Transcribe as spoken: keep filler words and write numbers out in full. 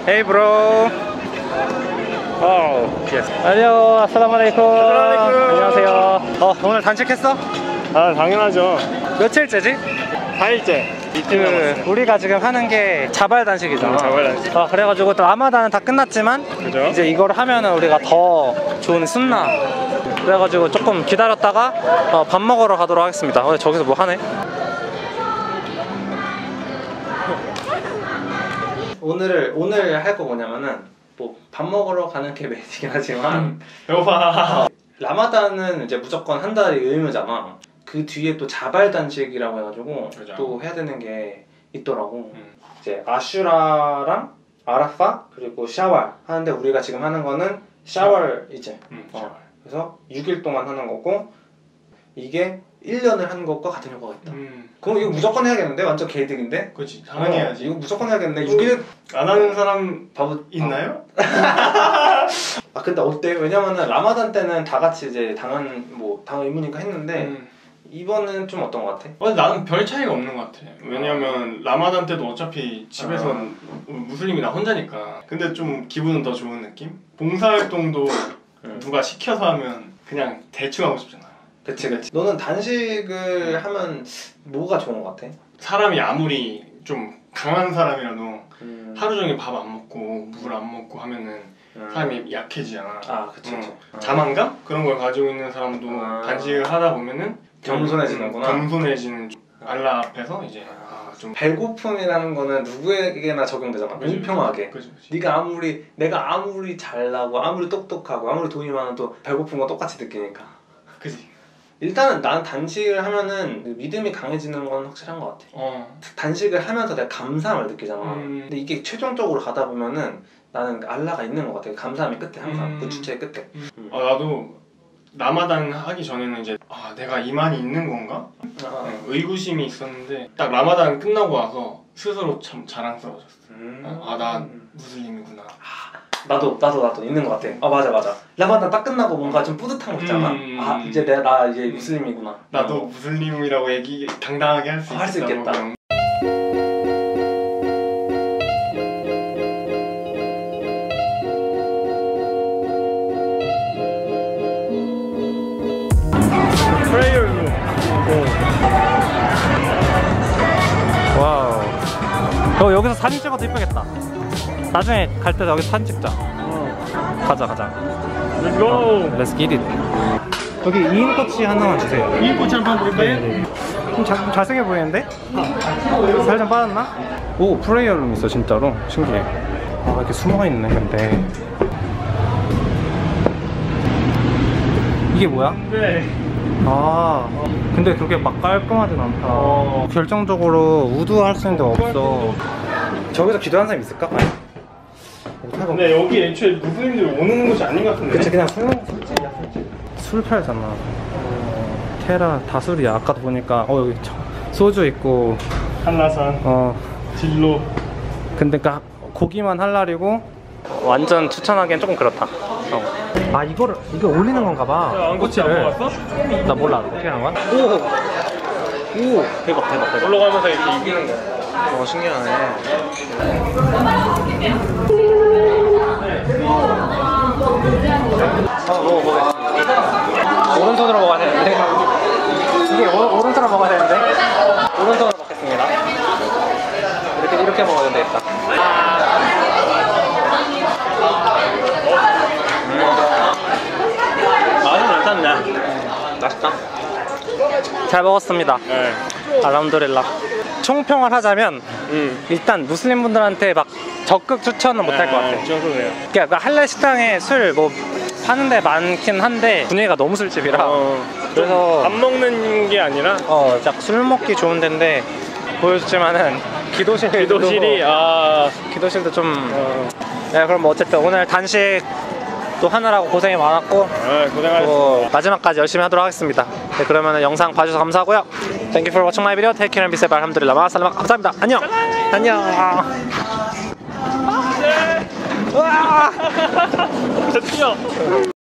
Hey bro. 어, yes. 안녕, 아살라무알레이쿰. 안녕하세요. 어, 오늘 단식했어? 아, 당연하죠. 며칠째지? 사 일째. 그 우리가 지금 하는 게 자발 단식이잖아. 음, 자발 단식. 어, 그래가지고 또 라마단은 다 끝났지만 그죠? 이제 이걸 하면은 우리가 더 좋은 순나. 그래가지고 조금 기다렸다가 어, 밥 먹으러 가도록 하겠습니다. 어, 저기서 뭐 하네? 오늘 오늘 할 거 뭐냐면은 뭐 밥 먹으러 가는 게 메이긴 하지만 음, 배고파. 어, 라마단은 이제 무조건 한 달이 의무잖아. 그 뒤에 또 자발 단식이라고 해가지고 그죠. 또 해야 되는 게 있더라고. 음. 이제 아슈라랑 아라파 그리고 샤왈 하는데 우리가 지금 하는 거는 샤왈 이제. 음, 어, 그래서 육 일 동안 하는 거고 이게 일 년을 하는 것과 같은 효과가 있다. 음. 그럼 이거 무조건 해야겠는데? 완전 개이득인데? 그렇지. 당연히 해야지. 어, 이거 무조건 해야겠네. 육 일 안 하는 사람 바보 있나요? 아 근데 어때? 왜냐면은 라마단 때는 다 같이 이제 당한 뭐 당한 의무니까 했는데 음. 이번은 좀 어떤 거 같아? 어, 나는 별 차이가 없는 것 같아. 왜냐면 라마단 때도 어차피 집에선 무슬림이 나 혼자니까. 근데 좀 기분은 더 좋은 느낌? 봉사활동도 음. 누가 시켜서 하면 그냥 대충 하고 싶잖아. 그치 그치. 너는 단식을 하면 뭐가 좋은 거 같아? 사람이 아무리 좀 강한 사람이라도 음. 하루 종일 밥 안 먹고 물 안 먹고 하면은 음. 사람이 약해지잖아. 아 그치 그치. 어. 어. 자만감? 그런 걸 가지고 있는 사람도 아. 단식을 하다 보면은 겸손해지는구나. 겸손해지는 알라 앞에서 이제 아, 좀 배고픔이라는 거는 누구에게나 적용되잖아. 그치, 공평하게. 그치, 그치. 네가 아무리 내가 아무리 잘나고 아무리 똑똑하고 아무리 돈이 많아도 배고픈 거 똑같이 느끼니까. 그치. 일단은 난 단식을 하면은 믿음이 강해지는 건 확실한 것 같아. 어. 단식을 하면서 내가 감사함을 느끼잖아. 음. 근데 이게 최종적으로 가다 보면은 나는 알라가 있는 것 같아. 감사함이 끝에 항상 음. 그 주체의 끝에. 음. 음. 아, 나도 라마단 하기 전에는 이제 아 내가 이만이 있는 건가? 아. 네, 의구심이 있었는데 딱 라마단 끝나고 와서 스스로 참 자랑스러워졌어. 음. 아 나 무슬림이구나. 나도 나도 나도 있는 것 같아. 아 맞아 맞아. 라마단 딱 끝나고 뭔가 좀 뿌듯한 거 있잖아. 음. 아 이제 내가 나 이제 무슬림이구나. 나도 어. 무슬림이라고 얘기 당당하게 할 수 할 수 있겠다. 있겠다. 그런. 와우. 너 여기서 사진 찍어도 이쁘겠다. 나중에 갈 때 여기서 사진 찍자. 가자 가자. Let's go. Let's get it. 여기 이 인 꼬치 하나만 주세요. 이 꽃이 한번 볼까요? 좀, 자, 좀 잘생겨 보이는데? 살 좀 빠졌나? 오 프레이어 룸 있어 진짜로. 신기해. 아 이렇게 숨어있네 근데. 이게 뭐야? 네. 아 근데 그렇게 막 깔끔하진 않다. 어. 결정적으로 우드 할 수 있는 데가 없어. 저기서 기도하는 사람 있을까? 못할 거. 근데 여기 애초에 무슬림들이 오는 곳이 아닌 것 같은데. 그치 그냥 술 술집이야 술집. 술 팔잖아. 어, 테라 다술이야. 아까도 보니까 어 여기 저, 소주 있고 한라산, 어 진로. 근데 그 고기만 할랄이고 완전 추천하기엔 조금 그렇다. 어. 아 이거를 이거 올리는 건가 봐. 야, 안꼬치 안 먹었어? 나 몰라. 어떻게 하는 거야? 오! 오! 대박 대박 대박. 올라가면서 이렇게 이기는 거야. 어 신기하네. 어 먹어보겠습니다. 오른손으로 먹어야 되는데 이게 오, 오른손으로 먹어야 되는데 오른손으로 먹겠습니다. 이렇게 이렇게 먹어야 되겠다. 맛은 괜찮네. 맛있다. 잘 먹었습니다. 네. 알함두릴라. 총평을 하자면 음. 일단 무슬림 분들한테 막 적극 추천은 못 할 것 같아. 저도 그래요. 그러니까 할랄 식당에 술 뭐 파는 데 많긴 한데 분위기가 너무 술집이라 어, 그래서 안 먹는 게 아니라 어, 딱 술 먹기 좋은 데인데 보여줬지만은 기도실 기도실이 아 기도실도 좀 어. 네, 그럼 뭐 어쨌든 오늘 단식 또 하느라고 고생이 많았고 아, 고생하셨습니다. 또 마지막까지 열심히 하도록 하겠습니다. 네, 그러면은 영상 봐주셔서 감사하고요. Thank you for watching my video. Take care and be safe. 알함두릴라. 마살라마. 감사합니다. 안녕. 안녕. 와! 뛰어.